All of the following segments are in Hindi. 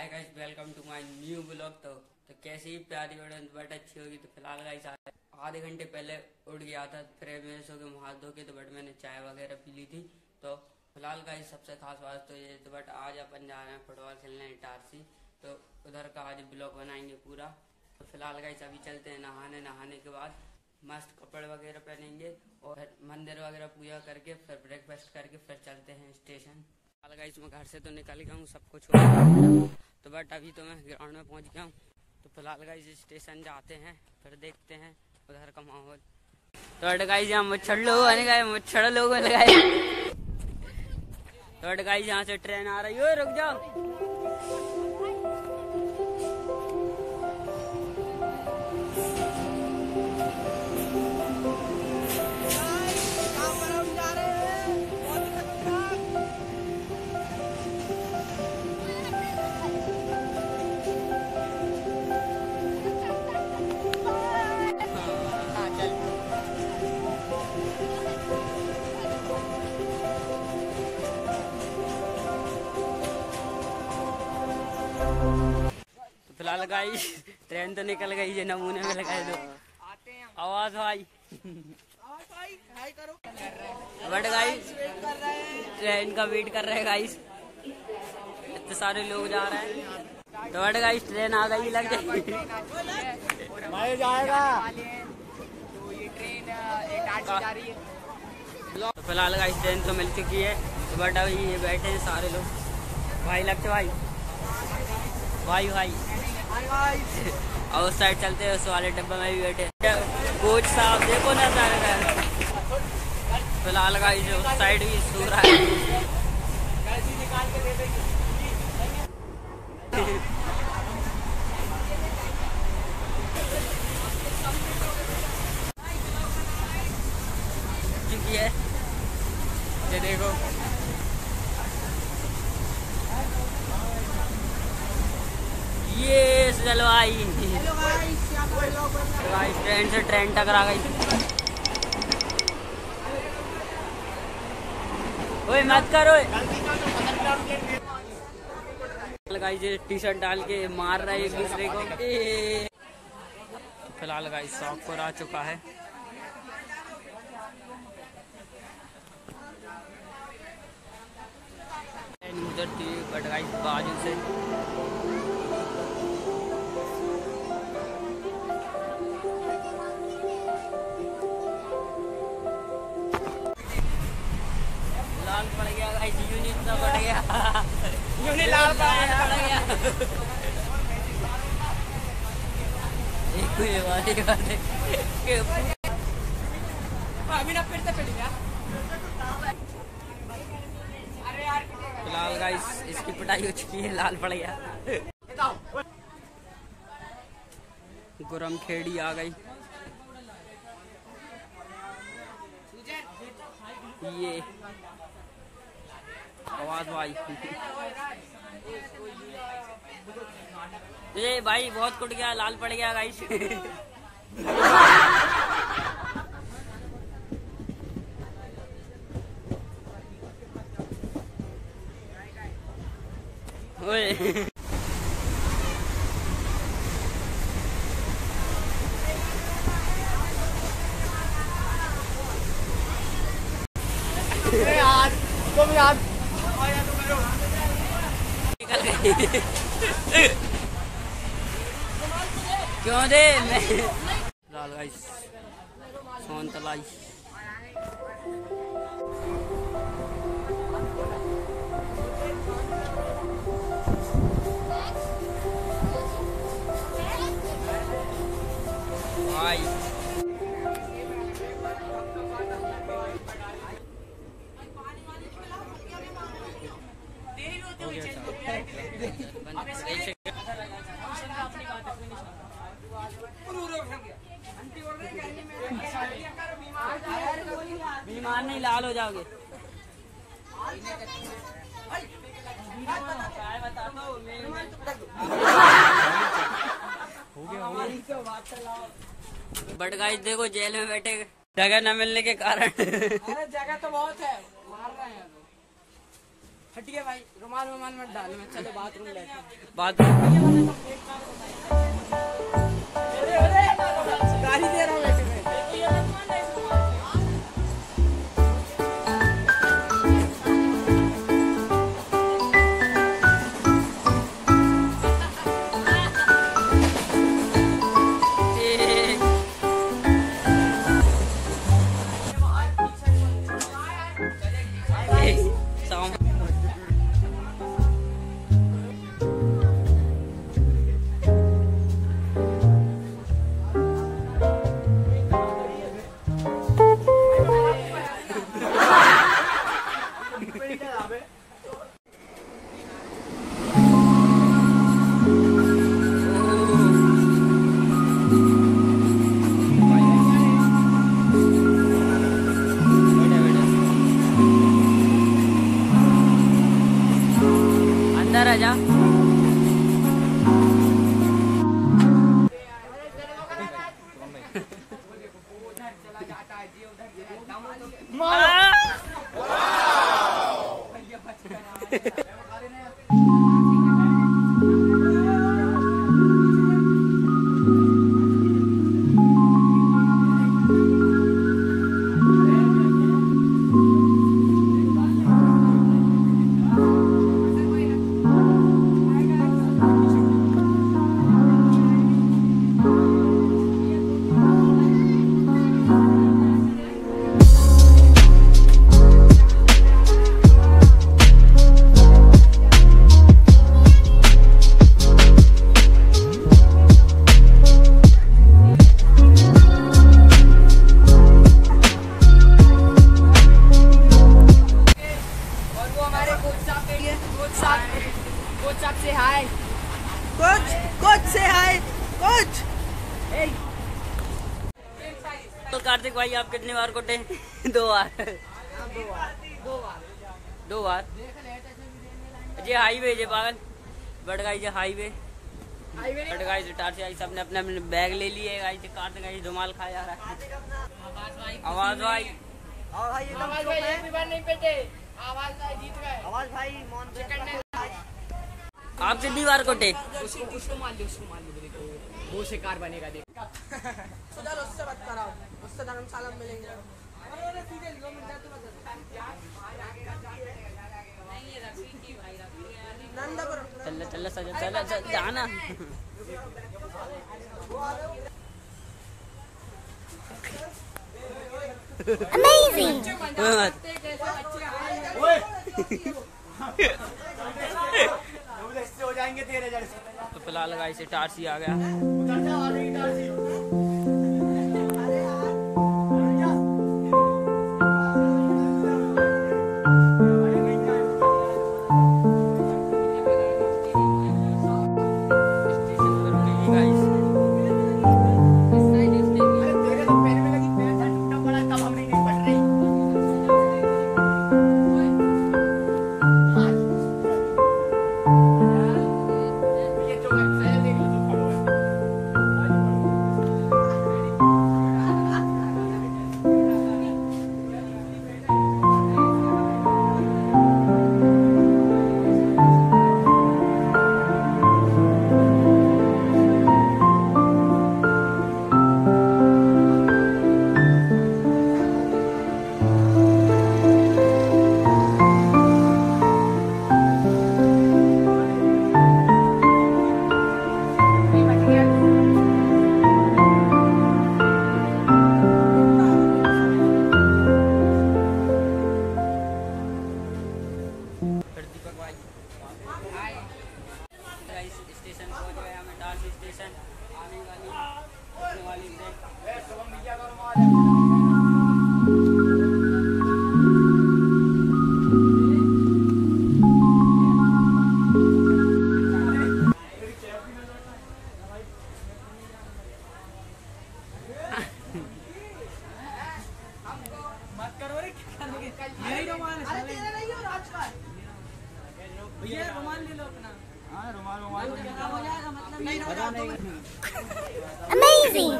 Hi guys, welcome to my new blog. तो कैसी ही प्यारी ऑडियंस बट अच्छी होगी। तो फिलहाल गाइस आधे घंटे पहले उठ गया था, फिर मैं सो के मुँह हाथ धो के तो बट मैंने चाय वगैरह पी ली थी। तो फिलहाल गाइस सबसे खास बात तो ये तो बट आज अपन जा रहे हैं फुटबॉल खेलने इटारसी। तो उधर का आज ब्लॉग बनाएंगे पूरा। तो फिलहाल गाइस अभी चलते हैं नहाने के बाद मस्त कपड़े वगैरह पहनेंगे और मंदिर वगैरह पूजा करके फिर ब्रेकफास्ट करके फिर चलते हैं स्टेशन। फिलहाल गाइस मैं घर से तो निकल गया हूँ, सब कुछ हो तो बट अभी तो मैं ग्राउंड में पहुंच गया हूँ। तो फिलहाल गाइस स्टेशन जाते हैं, फिर देखते हैं उधर का माहौल। तो बट गाइस यहाँ मच्छर लोग लगाए। तो बट गाइस यहाँ से ट्रेन आ रही हो, रुक जाओ। फिलहाल गाइस ट्रेन तो निकल गई है, नमूने में लगाए दो आवाज भाई। बट गाइस ट्रेन का वेट कर रहे हैं गाइस, इतने सारे लोग जा रहे हैं। तो बट गाइस ट्रेन आ गई, लग जाएगी जाएगा। तो ये ट्रेन जा रही है। तो फिलहाल गाइस ट्रेन तो मिल चुकी है। तो बट अभी ये बैठे हैं सारे लोग। भाई लगते भाई और उस साइड चलते हैं, उस वाले डब्बे में भी बैठे कोच साहब देखो ना सारे। फिलहाल गाइस उस साइड भी सो रहा है। चुकी है ये देखो, ये जलवाई ट्रेन से ट्रेन टकरा गई। ओए मत करो। गाइस टी शर्ट डाल के मार रहा है एक दूसरे को। फिलहाल गाइस शौकपुर आ चुका है। गुजरती है बट गाइस बाजू से लाल पड़ गया गाइस, यूनिट तो पड़ गया, यूनिट लाल पड़ गया। फिलहाल गाइस इसकी पिटाई हो चुकी है, लाल पड़ गया। गुरम खेड़ी आ गई। ये आवाज भाई ये भाई बहुत कुट गया, लाल पड़ गया गाइस। ओए यार तुम यार निकल गई। क्यों दे लाल गाइस सोन तलाई। भाई बीमार नहीं, लाल हो जाओगे। बट गाइस देखो जेल में बैठे जगह न मिलने के कारण। अरे जगह तो बहुत है, मार रहे हैं लोग। हटिए भाई, रुमाल मत डालो, मैं चलो बाथरूम लेते हैं। बाथरूम गाली दे रहा हूँ बेटे में। अंदर आ जा। तो कार्तिक भाई आप कितनी बार कोटे? 2 बार। 2 बार। जे हाईवे जे पागल बड़गाई जे हाईवे बड़गाई से टार से आई सबने अपने अपने बैग ले लिए। गाई से कार्तिक भाई धुमाल खा जा रहा है। आवाज भाई नहीं पेटे। आवाज भाई जीत गए। आवाज भाई आप कितनी बार कोटे? उसको मार लो, वो शिकार बनेगा देख। उससे बात कराओ, उससे धर्मशाला में मिलेंगे। चल सजा चल जाना। Amazing! हो जाएंगे तेरे जैसे। तो फिलहाल गाइस से टारसी आ गया। स्टेशन पहुंच गए हमें टारसी स्टेशन। आने वाली मत करो रे, यही रुमाल है। अरे तेरा नहीं हो राजपाल भैया, रुमाल ले लो अपना। हाँ रुमाल हो जाएगा, मतलब नहीं होगा। Amazing!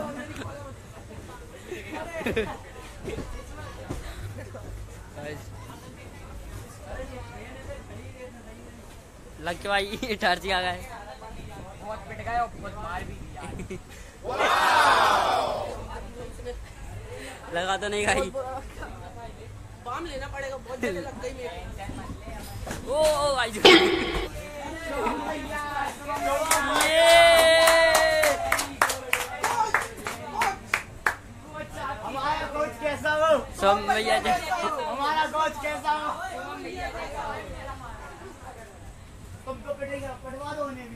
लग के भाई टर्ची आ गए, बहुत पिट गए और बहुत मार भी दिया। लगा तो नहीं भाई, बाम लेना पड़ेगा, बहुत जगह लग गई मेरी। ओ भाई हमारा कोच कैसा हो? सब भैया हमारा कोच कैसा हो? तुमको पिटेगा, पटवा दो उन्हें भी।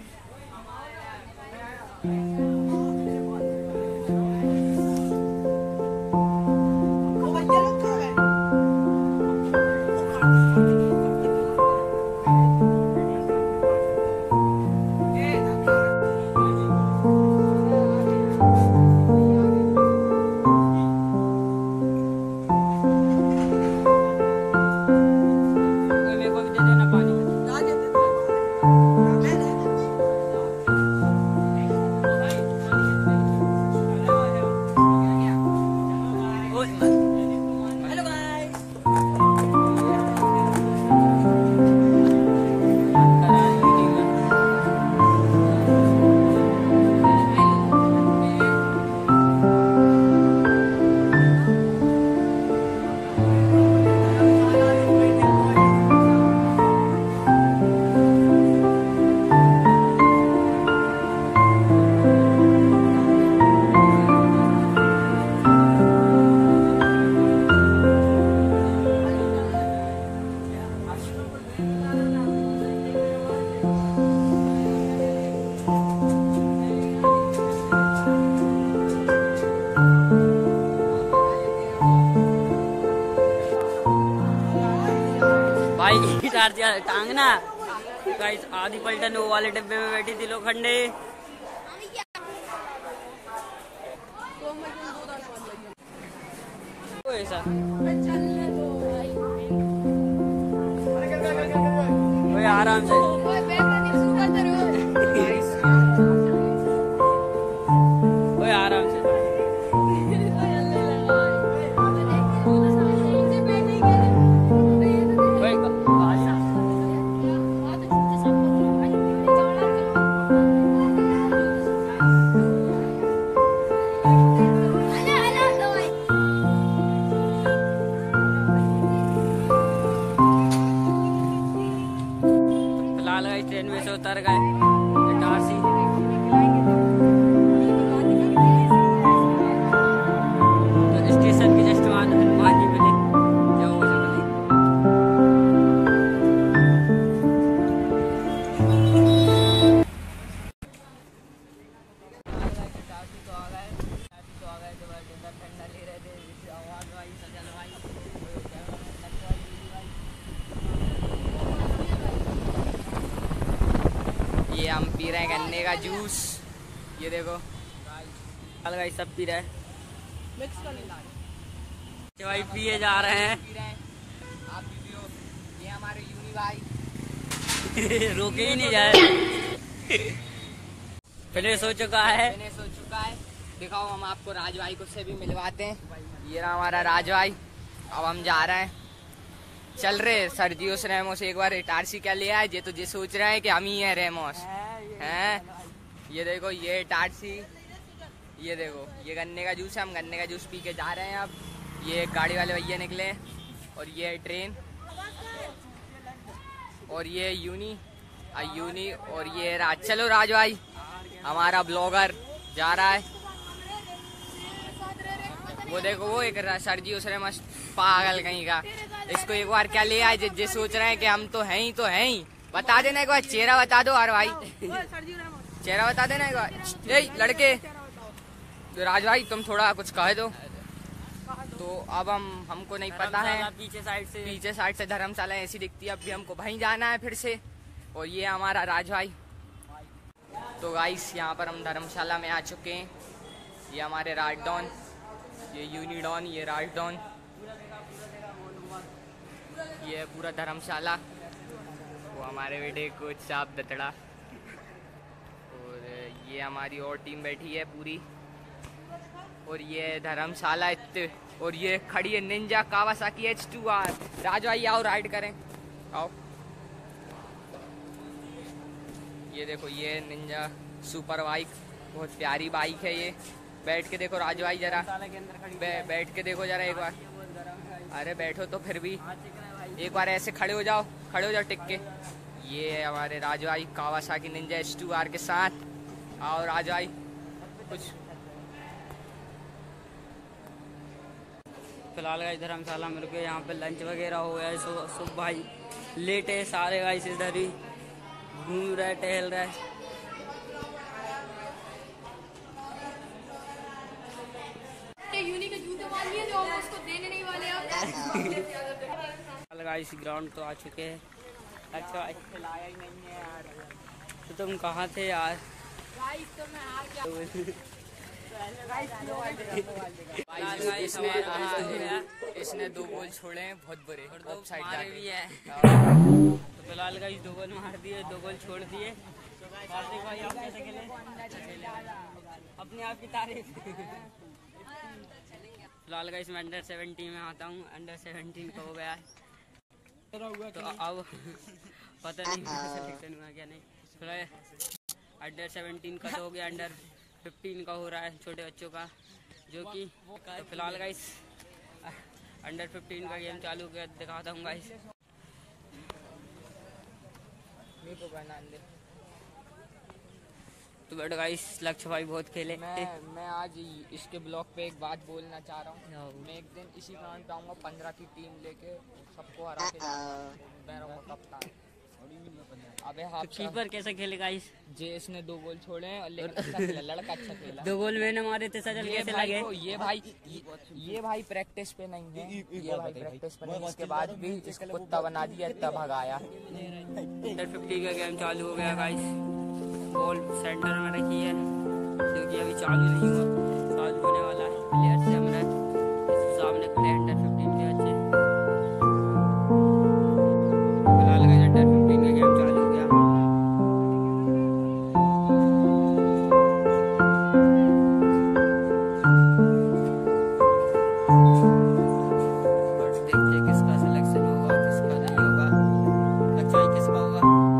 मेरे को भी दे देना पानी। हेलो गाइस, भाई टर्ची टांगना गाइस, आधी पलटन वो वाले डिब्बे में बैठी थी लोखंडे। ऐसा कोई आराम से, कोई आराम से। फिलहाल गए ट्रेन में से उतर गए इटारसी। तो स्टेशन के जस्ट वहाँ हनुमान जी मिले, जो मुझे मिले। इटारसी तो आ गए, तो बस डिनर ठंडा ले रहे थे। आवाज भाई सजल भाई ये हम पी रहे हैं गन्ने का जूस। ये देखो गाइस, सब पी रहे हैं मिक्स कर ले भाई, पिए जा रहे हैं। पी रहे हैं, आप भी पियो। ये हमारे यूनी भाई रोके ही नहीं जाए। फिनिश हो चुका है। फिनिश हो चुका है। दिखाओ, हम आपको राज भाई को से भी मिलवाते हैं। ये रहा हमारा राज भाई। अब हम जा रहे हैं, चल रहे सर्जियोस रेमोस एक बार इटारसी क्या ले आए। ये तो ये सोच रहे हैं कि हम ही हैं रेमोस हैं। ये देखो, ये इटारसी, ये देखो ये गन्ने का जूस है। हम गन्ने का जूस पी के जा रहे हैं। अब ये गाड़ी वाले भैया निकले, और ये है ट्रेन, और ये यूनी और ये राज। चलो राज भाई, हमारा ब्लॉगर जा रहा है। वो देखो, वो एक सर्जियोस रेमोस पागल कहीं का, इसको एक बार क्या ले आए। जे सोच रहे हैं कि हम तो हैं ही, तो हैं ही। बता देना एक बार, चेहरा बता दो यार भाई, चेहरा बता देना एक बार। ए लड़के, राज भाई तुम थोड़ा कुछ कह दो। तो अब हमको नहीं पता है, पीछे साइड से धर्मशाला ऐसी दिखती है। अब भी हमको वहीं जाना है फिर से। और ये हमारा राज भाई। तो गाइस, यहाँ पर हम धर्मशाला में आ चुके हैं। ये हमारे राजडॉन, ये यूनिडॉन, ये राजडॉन, ये पूरा धर्मशाला। वो हमारे बेटे कोच साहब दतड़ा, और ये हमारी और टीम बैठी है पूरी। और ये धर्मशाला और ये खड़ी है निंजा कावासाकी H2R। राजू भाई आओ, राइड करें, आओ। ये देखो ये निंजा सुपर बाइक, बहुत प्यारी बाइक है ये। बैठ के देखो राजू भाई जरा, बैठ के देखो जरा एक बार। अरे बैठो तो फिर भी एक बार ऐसे खड़े हो जाओ टिक के। ये है हमारे राजू भाई कावासाकी निंजा S2R के साथ। आओ राजू भाई कुछ। फिलहाल गाइस धर्मशाला में रुके, यहाँ पे लंच वगैरह हो गया है। सुबह भाई लेट है सारे गाइस, इधर ही घूम रहे टहल रहे। यूनी के जूते मार लिए जो हम उसको देने नहीं वाले अब। गाइस ग्राउंड तो आ चुके हैं। अच्छा खिलाया ही नहीं है यार, तो तुम कहाँ थे यार? गाइस तो मैं हार गया। इसने 2 गोल छोड़े हैं बहुत बुरे, और 2 साइड मारे भी है। तो फिलहाल गाइस 2 गोल मार दिए, 2 गोल छोड़ दिए। भाई आप कैसे खेले? अपने आप की तारीफ। फिलहाल गाइस मैं अंडर 17 में आता हूँ, अंडर 17 का हो गया है। तो अब पता नहीं सिलेक्शन हुआ क्या नहीं। फिलहाल अंडर 17 का तो हो गया, अंडर 15 का हो रहा है छोटे बच्चों का, जो कि तो फिलहाल गाइस अंडर 15 का गेम चालू किया, दिखाता हूँ गाइस। तो बट गाइस लक्ष्य भाई बहुत खेले। मैं आज इसके ब्लॉग पे एक बात बोलना चाह रहा हूँ। मैं एक दिन इसी ग्राउंड पे आऊँगा 15 की टीम लेके, सबको हरा के मैं रहूँगा कप्तान। अबे हाँ कीपर कैसे खेले गाइस? जे इसने 2 गोल छोड़े हैं, लेकिन अच्छा खेला, लड़का अच्छा खेला। 2 गोल मैंने मारे थे सजल, कैसे लगे? ये भाई प्रैक्टिस पे नहीं है, ये भाई प्रैक्टिस पे नहीं, इसके बाद भी इसको कुत्ता बना दिया, इतना भगाया। अंडर 50 का गेम चालू हो गया गाइस। बॉल सेंटर में रखी है, जो कि अभी चालू नहीं हुआ, चालू होने वाला है। प्लेयर से हमारे सामने खड़े अंडर 15 के बच्चे। फिलहाल अंडर 15 का गेम चालू हो गया। देखते किसका सिलेक्शन होगा, किसका नहीं होगा। अच्छा किसका होगा?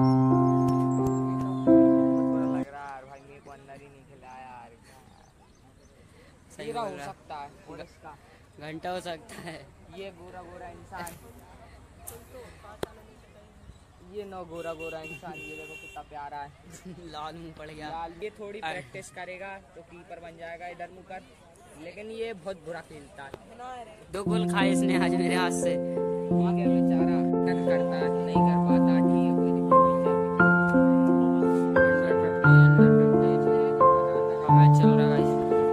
सही पूरा बोल हो रहा। सकता है और इसका घंटा हो सकता है। ये गोरा गोरा इंसान, ये नो गोरा गोरा इंसान, ये देखो कितना प्यारा है। लाल मुंह पड़ गया। लाल ये थोड़ी प्रैक्टिस करेगा तो कीपर बन जाएगा इधर मुँह कर, लेकिन ये बहुत बुरा खेलता है। 2 गोल खाए इसने आज मेरे हाथ से। आगे बेचारा कर करता है, नहीं कर पाता, ठीक है कोई दिक्कत नहीं, मैच चल रहा है।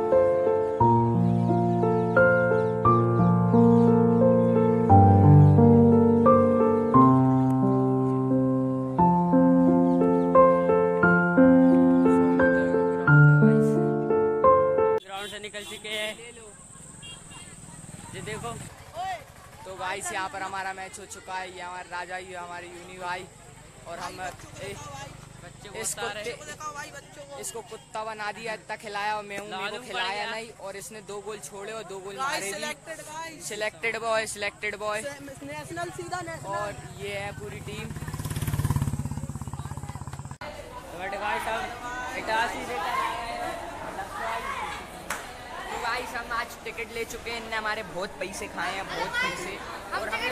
निकल चुके हैं, ये देखो। तो गाइस यहाँ पर हमारा मैच हो चुका है। ये हमारे राजा, ये हमारे यूनी भाई, और हम इसको कुत्ता बना दिया, इतना खिलाया और मैं मेरे को खिलाया नहीं, और इसने 2 गोल छोड़े और 2 गोल मारे भी। सिलेक्टेड बॉय और ये है पूरी टीम। तो गाइस हम आज टिकट ले चुके हैं, इनने हमारे बहुत पैसे खाए हैं, बहुत पैसे, और हमने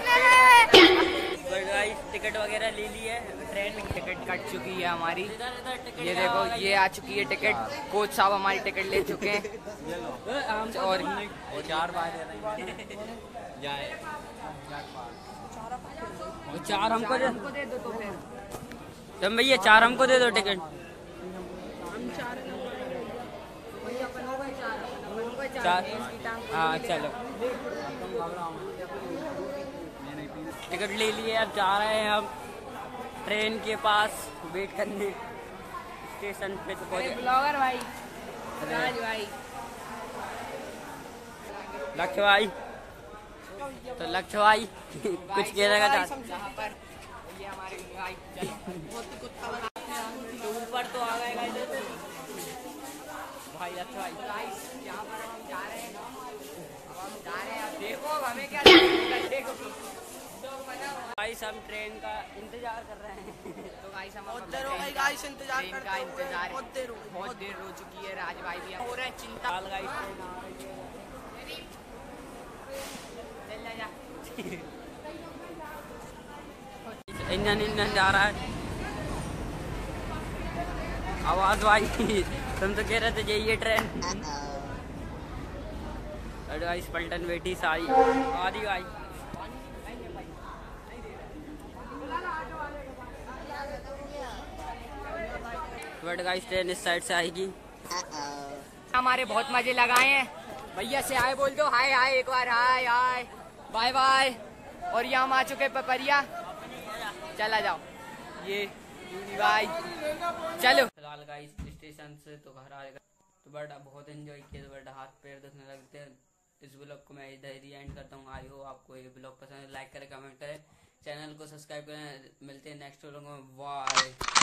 टिकट वगैरह ले ली है। ट्रेन में टिकट कट चुकी है हमारी। ये देखो ये आ चुकी है टिकट, कोच साहब हमारी टिकट ले चुके हैं। और 4 हमको दे दो तो फिर तुम भैया, 4 हमको दे दो टिकट। चार हाँ चलो, टिकट ले लिए, अब जा रहे हैं हम ट्रेन के पास वेट करने स्टेशन पे। तो ब्लॉगर भाई राज भाई, लक्ष्य भाई, तो लक्ष्य भाई कुछ कहना का यहाँ पर ये हमारे भाई ऊपर तो आ गए भाई। अच्छा भाई यहाँ पर हम जा रहे हैं, अब हम जा रहे हैं। देखो अब हमें क्या देखो गाइस हम ट्रेन का इंतजार कर रहे हैं। तो गाइस हम बहुत देर हो गई गाइस इंतजार ट्रेन करते का हुए, इंतजार बहुत देर हो गई। बहुत देर हो चुकी है। राज भाई भी हो रहे हैं चिंता। गाइस ट्रेन आ रही है। इंजन जा रहा है। आवाज भाई तुम तो कह रहे थे यही है ट्रेन। अरे गाइस पलटन बेटी सारी आदि भाई। बट गाइस ट्रेन इस साइड से आएगी। हमारे बहुत मजे लगाए हैं। भैया से हाय बोल दो। हाय हाय एक बार हाय हाय बाय बाय। और ये हम आ चुके पपरिया। चला जाओ ये भाई चलो। फिलहाल गाइस स्टेशन से तो घर आ गए तो बट बहुत एंजॉय किया। तो बट हाथ पैर दुखने लगते हैं। इस ब्लॉग को मैं इधर ही एंड करता हूँ। आई हो आपको ये ब्लॉग पसंद है। लाइक करें कमेंट करें चैनल को सब्सक्राइब करें। मिलते हैं नेक्स्ट व्लॉग में। बाय।